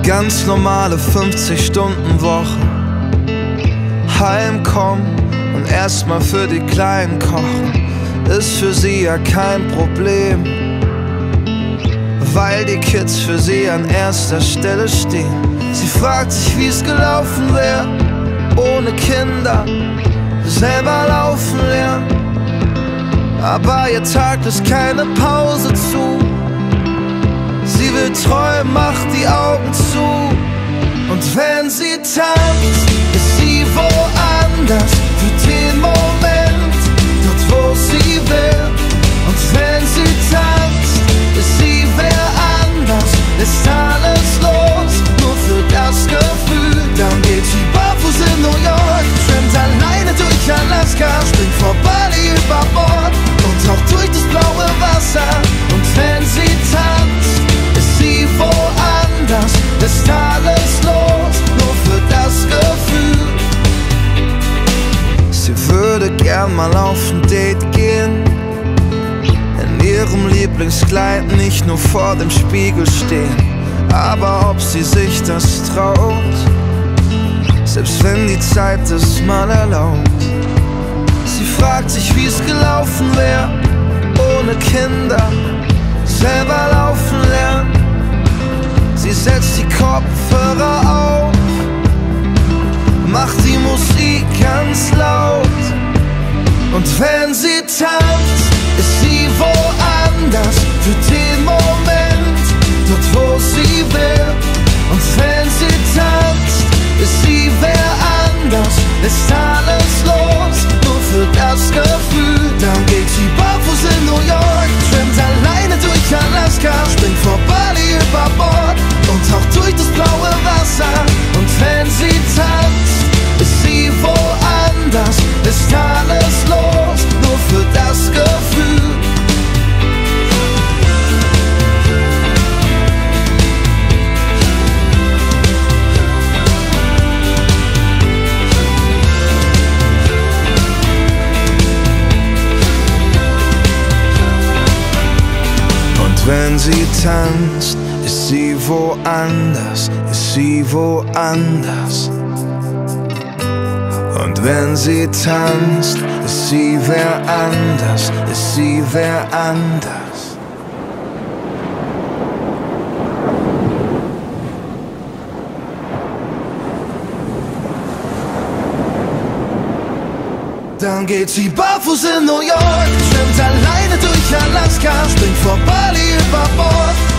Ganz normale 50-Stunden-Woche. Heimkommen und erstmal für die Kleinen kochen, ist für sie ja kein Problem, weil die Kids für sie an erster Stelle stehen. Sie fragt sich, wie es gelaufen wäre, ohne Kinder, selber laufen lernen. Aber ihr Tag lässt keine Pause zu. Sie will träumen, macht die Augen zu. Und wenn sie tanzt, ist sie woanders, für den Moment, dort wo sie will. Und wenn sie tanzt, ist sie wer anders, ist alles los, nur für das Gefühl. Dann geht sie barfuß in New York, schwimmt alleine durch Alaska, springt vor Bali über Bord und taucht durch das blaue Wasser. Und wenn sie tanzt, ist sie woanders, ist alles los, nur für das Gefühl. Sie würde gern mal auf ein Date gehen, in ihrem Lieblingskleid, nicht nur vor dem Spiegel stehen. Aber ob sie sich das traut, selbst wenn die Zeit es mal erlaubt. Sie fragt sich, wie es gelaufen wäre, ohne Kinder, selber laufen lernen. Sie setzt die Kopfhörer auf, macht die Musik ganz laut. Und wenn sie tanzt, ist sie woanders, für den Moment, dort wo sie will. Und wenn sie tanzt, ist sie wer anders, ist alles los, nur für das Gefühl. Dann geht sie barfuß in New York, schwimmt alleine durch Alaska, springt vor Bali über Bord und taucht durch das blaue Wasser. Und wenn sie tanzt, ist sie woanders, ist alles los, nur für das Gefühl. Wenn sie tanzt, ist sie woanders, ist sie woanders. Und wenn sie tanzt, ist sie wer anders, ist sie wer anders. Dann geht sie barfuß in New York, schwimmt alleine durch Alaska, springt vor Bali über Bord